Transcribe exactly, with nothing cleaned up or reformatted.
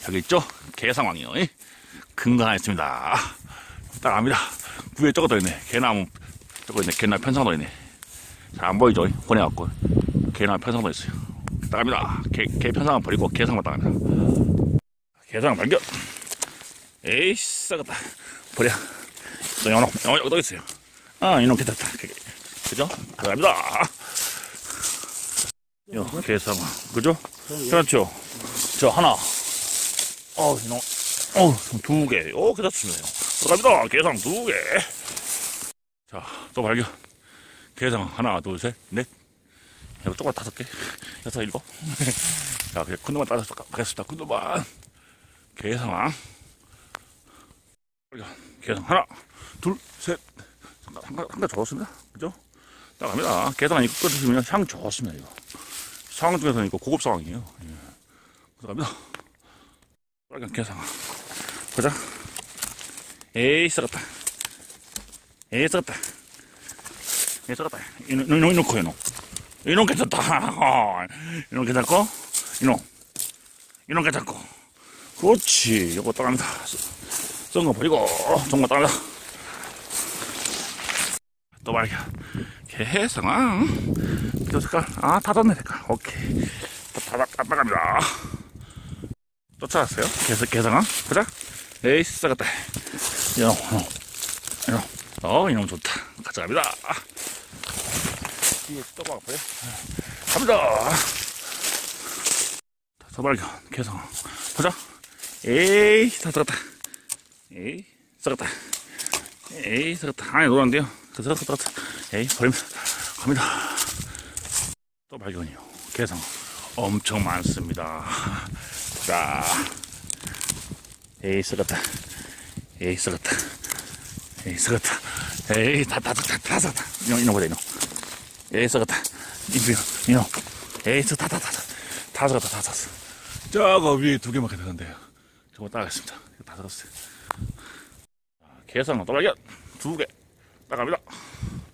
여기 있죠? 개상황이요. 큰 거 하나 있습니다. 딱 갑니다. 위에 저거 더 있네. 개나무, 저거 있네. 개나무 편상도 있네. 잘 안 보이죠? 보내갖고. 개나무 편상도 있어요. 딱 갑니다. 개, 개 편상은 버리고 개상만 딱 갑니다. 개상 발견! 에이, 썩었다. 버려. 또 요놈, 어, 여기 또 있어요. 아, 이놈 괜찮다. 그죠? 갑니다. 요, 개상. 그죠? 그렇죠. 저 하나. 어, 이놈. 어, 두 개. 오, 괜찮습니다. 들어갑니다. 개상 두 개. 자, 또 발견. 개상 하나, 둘, 셋, 넷. 이거 조금 다섯 개. 여섯, 일곱. 자, 그냥 큰 놈만 따서 가겠습니다. 큰 놈만. 개상. 발견. 개상 하나, 둘, 셋. 한 가, 한가 좋습니다. 그죠? 딱 갑니다. 개상 이거 끓으시면 향 좋습니다, 이거. 상황 중에서는 이거 고급 상황이에요. 예. 들어갑니다. 빨간 개상. 보자. 에이, 썩었다. 에이, 썩었다. 에이, 썩었다. 이놈, 이놈, 이놈 커요, 이놈. 이놈 괜찮다. 어, 이놈 괜찮고, 이놈. 이놈 괜찮고. 그렇지. 요거 따갑니다. 썬 거 버리고, 정말 따갑니다. 또 발견. 개상황. 표 색깔. 아, 다 떴네, 색깔. 오케이. 다, 다, 다, 따갑니다. 쫓아왔어요. 개상, 개상황. 보자. 에이, 썩었다. 이놈, 이놈, 이놈. 어, 이놈 좋다. 가져갑니다. 뒤에 또 막아봐요. 갑니다. 서발견, 개성. 보자. 에이, 다 썩었다. 에이, 썩었다. 에이, 썩었다. 안에 노란데요. 그 썩었다, 썩었다. 에이, 버립니다. 갑니다. 또 발견이요. 개성. 엄청 많습니다. 자. 에이, 썩었다. 에이, 썩었다. 에이, 썩었다. 에이, 다, 다, 다, 다 썩었다. 이놈, 이놈 보자, 이놈. 에이, 썩었다. 이놈, 이놈. 에이, 다, 다, 다, 다. 다 썩었다, 다 썩었어. 저거 위에 두 개밖에 되는데요. 저거 따가겠습니다. 다 썩었어요. 개성은 또 발견. 두 개. 따갑니다.